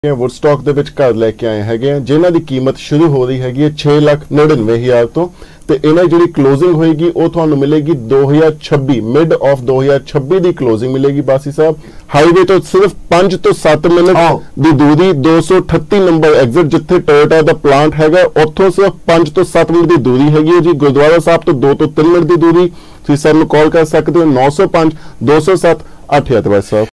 ਵੁੱਡਸਟਾਕ ਦੇ ਵਿੱਚ ਘਰ ਲੈ ਕੇ ਆਏ ਹੈਗੇ ਆ ਜਿਨ੍ਹਾਂ ਦੀ ਕੀਮਤ ਸ਼ੁਰੂ ਹੋ ਰਹੀ ਹੈਗੀ ਹੈ 6,99,000 ਤੋਂ ਤੇ ਇਹਨਾਂ ਦੀ ਜਿਹੜੀ ਕਲੋਜ਼ਿੰਗ ਹੋਏਗੀ ਉਹ ਤੁਹਾਨੂੰ ਮਿਲੇਗੀ 2026 ਮਿਡ ਆਫ 2026 ਦੀ ਕਲੋਜ਼ਿੰਗ ਮਿਲੇਗੀ। ਬਾਸੀ ਸਾਹਿਬ ਹਾਈਵੇ ਤੋਂ ਸਿਰਫ 5 ਤੋਂ 7 ਮਿੰਟ ਦੀ ਦੂਰੀ 238 ਨੰਬਰ ਐਗਜ਼ਿਟ ਜਿੱਥੇ ਟੋਇੋਟਾ ਦਾ ਪਲਾਂਟ ਹੈਗਾ ਉੱਥੋਂ ਸਿਰਫ 5 ਤੋਂ 7 ਮਿੰਟ ਦੀ ਦੂਰੀ ਹੈਗੀ ਹੈ ਜੀ। ਗੁਰਦੁਆਰਾ ਸਾਹਿਬ ਤੋਂ 2 ਤੋਂ 3 ਮਿੰਟ ਦੀ ਦੂਰੀ। ਤੁਸੀਂ ਸਾਨੂੰ ਕਾਲ ਕਰ ਸਕਦੇ ਹੋ 905 207 8 ਸਾਹਿਬ।